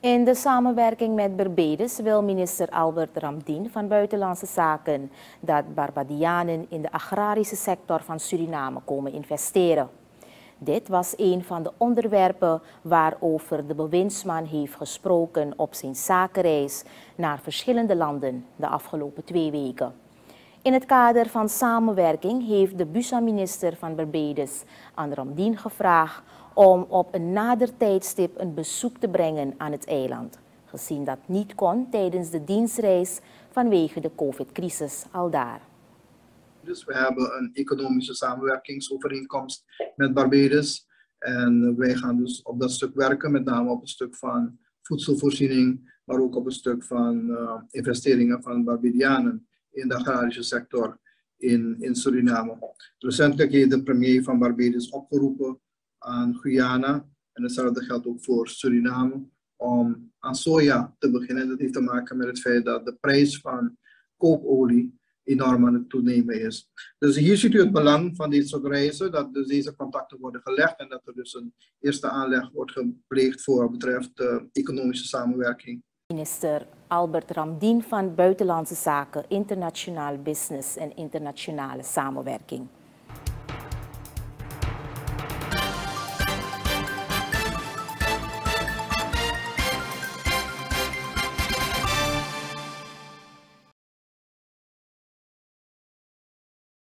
In de samenwerking met Barbados wil minister Albert Ramdien van Buitenlandse Zaken dat Barbadianen in de agrarische sector van Suriname komen investeren. Dit was een van de onderwerpen waarover de bewindsman heeft gesproken op zijn zakenreis naar verschillende landen de afgelopen 2 weken. In het kader van samenwerking heeft de BUSA-minister van Barbados aan Ramdien gevraagd om op een nader tijdstip een bezoek te brengen aan het eiland, gezien dat niet kon tijdens de dienstreis vanwege de COVID-crisis aldaar. Dus we hebben een economische samenwerkingsovereenkomst met Barbados en wij gaan dus op dat stuk werken, met name op het stuk van voedselvoorziening, maar ook op het stuk van investeringen van Barbadianen in de agrarische sector in Suriname. Recentelijk heeft de premier van Barbados opgeroepen aan Guyana, en hetzelfde geldt ook voor Suriname, om aan soja te beginnen. Dat heeft te maken met het feit dat de prijs van kookolie enorm aan het toenemen is. Dus hier ziet u het belang van dit soort reizen, dat dus deze contacten worden gelegd en dat er dus een eerste aanleg wordt gepleegd voor wat betreft economische samenwerking. Minister Albert Ramdien van Buitenlandse Zaken, Internationaal Business en Internationale Samenwerking.